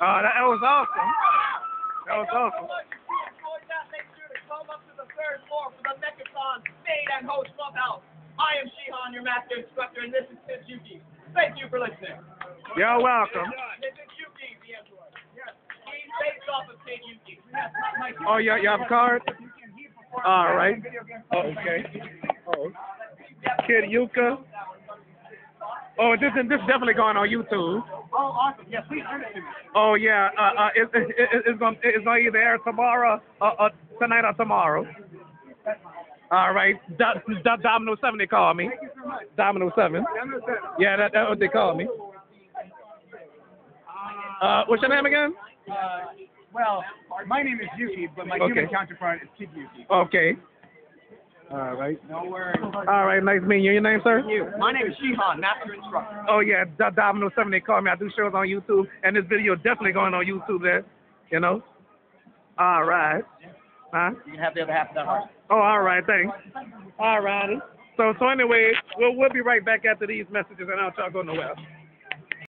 That was awesome. That was awesome. Make sure to come up to the third floor for the Mechathon Maid and Host Clubhouse. I am Shihan, your master instructor, and this is Sid Yuki. Thank you for listening. You're welcome. This is Yuki, the android. Yes, he's based off of Kid Yuki. Oh, you have a card? All right. Okay. Oh. Kid Yuka. Oh, this is definitely going on YouTube. Oh, awesome. Yeah, please send it to me. Oh yeah. It's gonna either air tomorrow or tonight or tomorrow. All right. Domino 7 they call me. Thank you so much. Domino 7. Yeah, that's what they call me. What's your name again? Well, my name is Yuki, but my Okay. human counterpart is Kid Yuki. Okay. All right. No worries. All right. Nice meeting you. Your name, sir? My name is Shihan, master instructor. Oh yeah, Domino 7 they call me. I do shows on YouTube, and this video definitely going on YouTube there. You know. All right. Huh? You can have the other half of that heart. Oh, all right. Thanks. All righty. So anyway, we'll be right back after these messages, and I'll try to go nowhere.